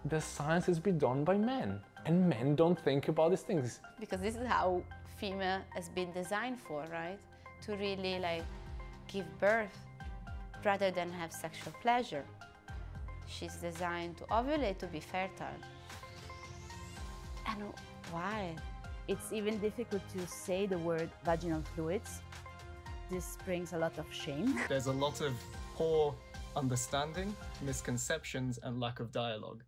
the science has been done by men, and men don't think about these things. Because this is how female has been designed for, right? To really like give birth rather than have sexual pleasure. She's designed to ovulate, to be fertile. And why? It's even difficult to say the word vaginal fluids. This brings a lot of shame. There's a lot of poor understanding, misconceptions, and lack of dialogue.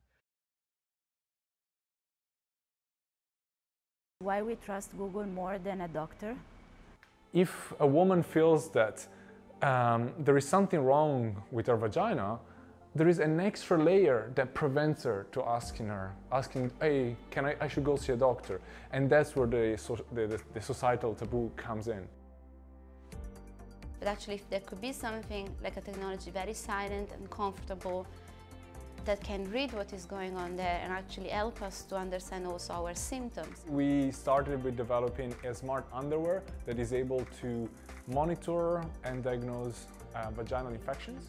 Why we trust Google more than a doctor? If a woman feels that there is something wrong with her vagina, there is an extra layer that prevents her to asking, hey, I should go see a doctor. And that's where the societal taboo comes in. But actually, if there could be something like a technology very silent and comfortable that can read what is going on there and actually help us to understand also our symptoms. We started with developing a smart underwear that is able to monitor and diagnose vaginal infections.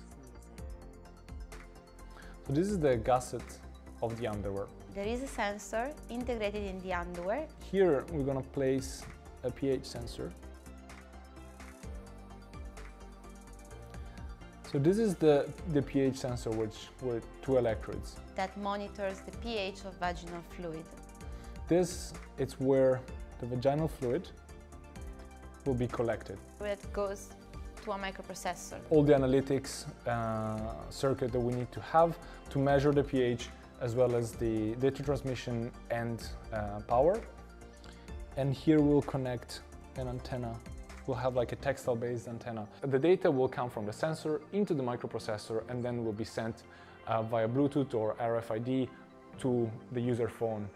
So this is the gusset of the underwear. There is a sensor integrated in the underwear. Here we're going to place a pH sensor. So this is the pH sensor with two electrodes. That monitors the pH of vaginal fluid. This is where the vaginal fluid will be collected. It goes to a microprocessor. All the analytics circuit that we need to have to measure the pH as well as the data transmission and power. And here we'll connect an antenna. We'll have like a textile-based antenna. The data will come from the sensor into the microprocessor and then will be sent via Bluetooth or RFID to the user phone.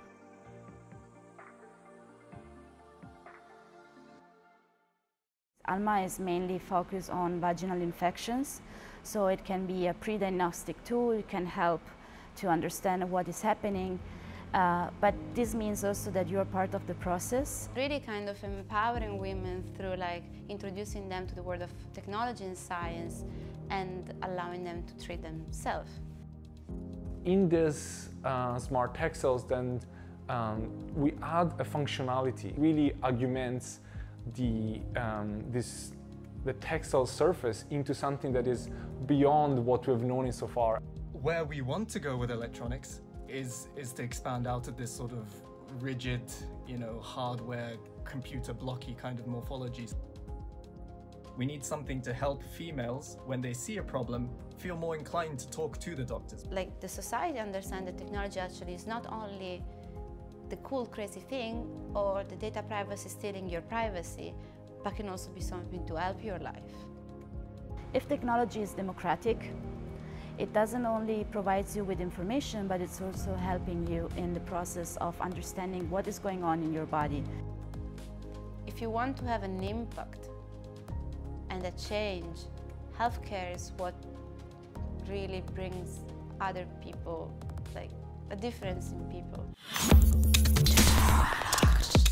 ALMA is mainly focused on vaginal infections, so it can be a pre-diagnostic tool. It can help to understand what is happening. But this means also that you are part of the process. Really kind of empowering women through like introducing them to the world of technology and science and allowing them to treat themselves. In this smart textiles, then we add a functionality, really augments the textile surface into something that is beyond what we've known so far. Where we want to go with electronics is to expand out of this sort of rigid, hardware, computer blocky kind of morphologies. We need something to help females, when they see a problem, feel more inclined to talk to the doctors. Like the society understands that technology actually is not only the cool, crazy thing or the data privacy stealing your privacy, but can also be something to help your life. If technology is democratic, it doesn't only provide you with information, but it's also helping you in the process of understanding what is going on in your body. If you want to have an impact and a change, healthcare is what really brings other people, like a difference in people.